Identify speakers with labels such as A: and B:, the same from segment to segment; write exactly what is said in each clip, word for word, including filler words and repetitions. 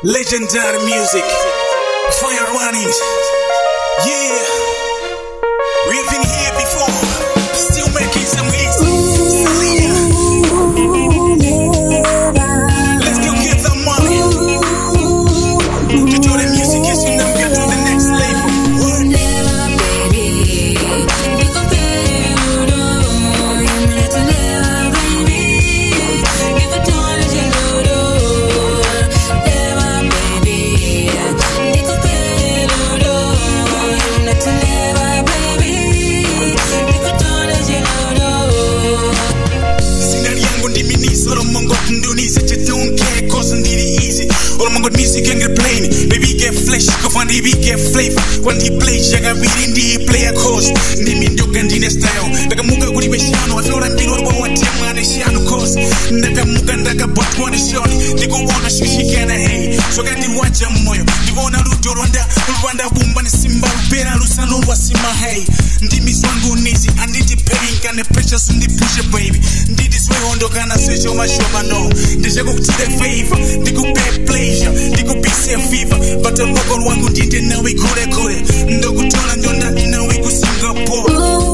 A: Legendary music, fire running. Yeah, we've been here before, still making some hits. Selena, let's go get the money. To do the music is you now get to the next level. Music and play baby get flesh go find the get flavor when he plays jaga really ndi play a course ndimi ndoga ndine style ndakamuka kuri beshano afora mbiro rwa watemwa ne shano course ndakamuka ndakabot one shot ndikuona shishikana hey so kandi wacha moyo ndikuona ruto rwanda rwanda bumba ni simba pera lusano rwa sima hey ndimi swangu nizi anditi paying kana precious ndi push baby nditi swe hondo kana switch my show no ndishako kutide favor ndikupe pleasure ndikupise fever but amoko wangu ndinde nawe kule kule ndokutola ndonda nawe ku Singapore.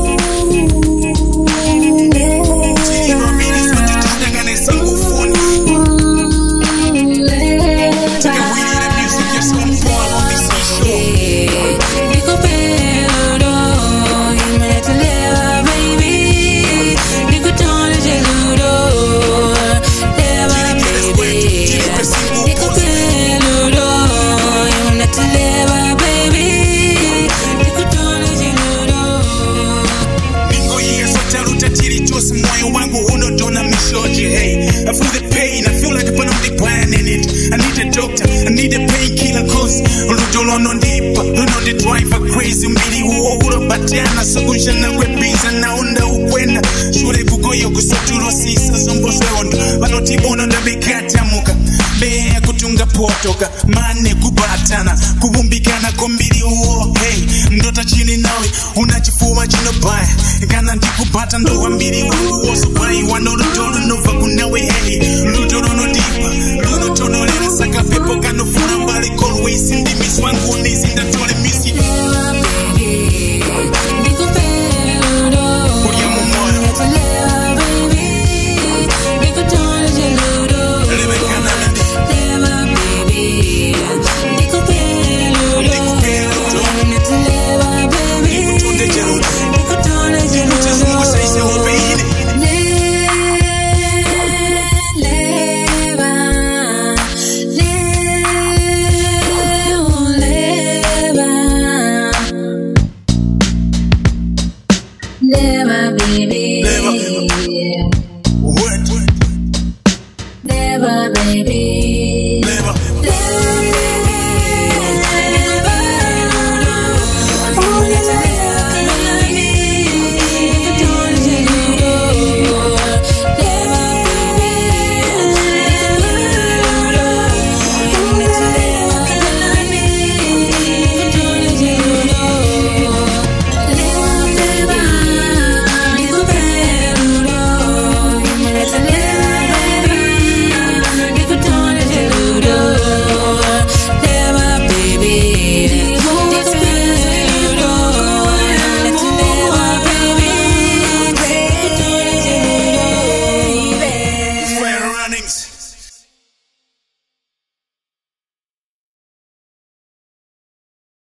A: I feel the pain, I feel like I'm on the planet in it. I need a doctor, I need a painkiller cause Rudolo no deep, no the driver crazy Mbili uohura batiana, sakusha na webiza na unda ukwenda Shure kugoyo kusoturo sisa zombo seondo Banoti bono na bekata muka Bea kutunga potoka, mane kubatana Kubumbikana kombili uo, hey Ndota chini nawe, unachifuwa jino baya Kana ndikubata ndo wambili wangu Oso bai wano rudolo no vakunawe hey Rudolo no deep, Rudolo